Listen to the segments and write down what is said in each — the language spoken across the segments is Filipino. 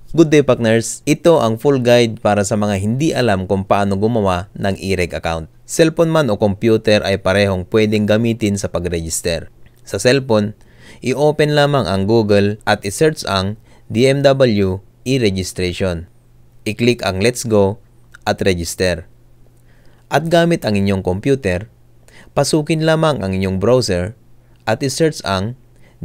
Good day, Pakners! Ito ang full guide para sa mga hindi alam kung paano gumawa ng E-REG account. Cellphone man o computer ay parehong pwedeng gamitin sa pag-register. Sa cellphone, i-open lamang ang Google at i-search ang DMW e-registration. I-click ang Let's Go at Register. At gamit ang inyong computer, pasukin lamang ang inyong browser at i-search ang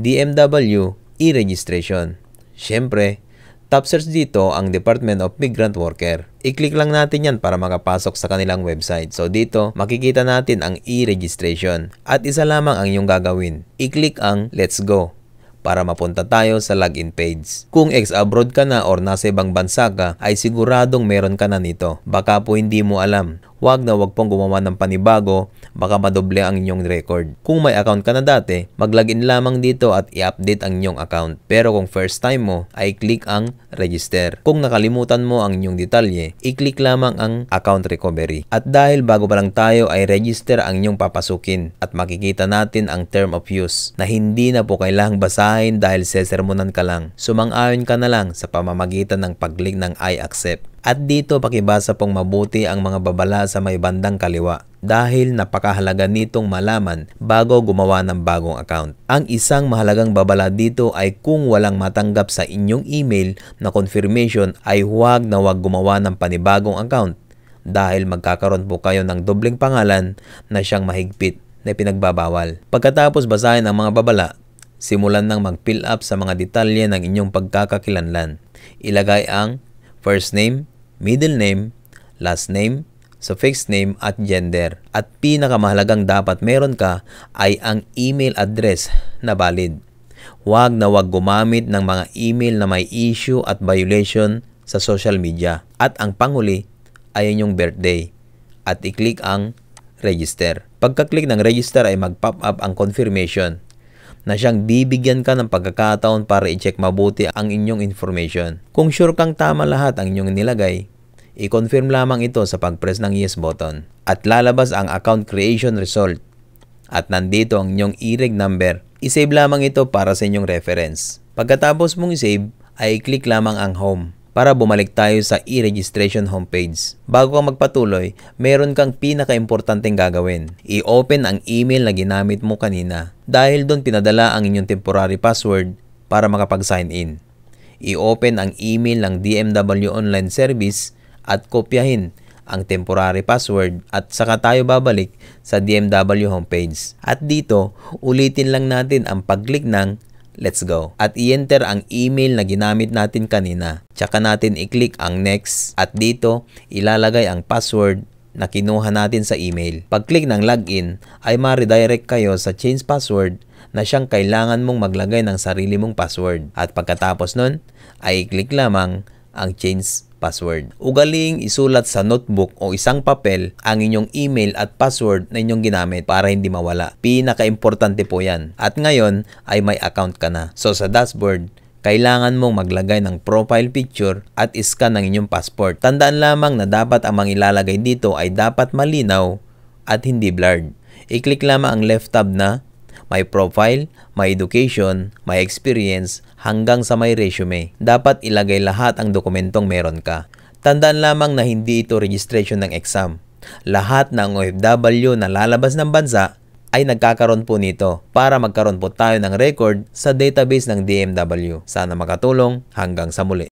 DMW e-registration. Siyempre, top search dito ang Department of Migrant Worker. I-click lang natin yan para makapasok sa kanilang website. So dito, makikita natin ang e-registration. At isa lamang ang inyong gagawin. I-click ang Let's Go para mapunta tayo sa login page. Kung ex-abroad ka na or nasa ibang bansa ka, ay siguradong meron ka na nito. Baka po hindi mo alam. Huwag pong gumawa ng panibago, baka madoble ang inyong record. Kung may account ka na dati, mag-login lamang dito at i-update ang inyong account. Pero kung first time mo, ay click ang register. Kung nakalimutan mo ang inyong detalye, i-click lamang ang account recovery. At dahil bago pa lang tayo ay register ang inyong papasukin at makikita natin ang term of use na hindi na po kailangang basahin dahil sesermonan ka lang. Sumang-ayon ka na lang sa pamamagitan ng pag-click ng I accept. At dito pakibasa pong mabuti ang mga babala sa may bandang kaliwa dahil napakahalaga nitong malaman bago gumawa ng bagong account. Ang isang mahalagang babala dito ay kung walang matanggap sa inyong email na confirmation ay huwag gumawa ng panibagong account dahil magkakaroon po kayo ng dobleng pangalan na siyang mahigpit na pinagbabawal. Pagkatapos basahin ang mga babala, simulan nang mag-fill up sa mga detalye ng inyong pagkakakilanlan. Ilagay ang first name, middle name, last name, suffix name at gender. At pinakamahalagang dapat meron ka ay ang email address na valid. Huwag gumamit ng mga email na may issue at violation sa social media. At ang panghuli ay inyong birthday. At i-click ang register. Pagka-click ng register ay mag-pop up ang confirmation na siyang bibigyan ka ng pagkakataon para i-check mabuti ang inyong information. Kung sure kang tama lahat ang inyong nilagay, i-confirm lamang ito sa pag-press ng yes button. At lalabas ang account creation result. At nandito ang inyong E-REG number. I-save lamang ito para sa inyong reference. Pagkatapos mong i-save, ay i-click lamang ang home para bumalik tayo sa e-registration homepage. Bago kang magpatuloy, meron kang pinaka-importanteng gagawin. I-open ang email na ginamit mo kanina dahil doon pinadala ang inyong temporary password para makapag-sign in. I-open ang email ng DMW Online Service at kopyahin ang temporary password at saka tayo babalik sa DMW homepage. At dito, ulitin lang natin ang pag-click ng Let's Go. At i-enter ang email na ginamit natin kanina. Tsaka natin i-click ang Next. At dito, ilalagay ang password na kinuha natin sa email. Pag-click ng Login, ay ma-redirect kayo sa Change Password na siyang kailangan mong maglagay ng sarili mong password. At pagkatapos nun, ay i-click lamang ang Change Password. Ugaling isulat sa notebook o isang papel ang inyong email at password na inyong ginamit para hindi mawala. Pinaka-importante po yan. At ngayon ay may account ka na. So sa dashboard, kailangan mong maglagay ng profile picture at scan ng inyong passport. Tandaan lamang na dapat ang mga ilalagay dito ay dapat malinaw at hindi blurred. I-click lamang ang left tab na My Profile, My Education, My Experience, hanggang sa My Resume. Dapat ilagay lahat ang dokumentong meron ka. Tandaan lamang na hindi ito registration ng exam. Lahat ng OFW na lalabas ng bansa ay nagkakaroon po nito para magkaroon po tayo ng record sa database ng DMW. Sana makatulong. Hanggang sa muli.